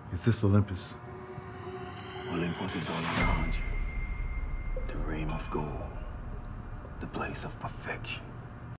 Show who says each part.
Speaker 1: Is this Olympus?
Speaker 2: Olympus is all around you. The realm of gold. The place of perfection.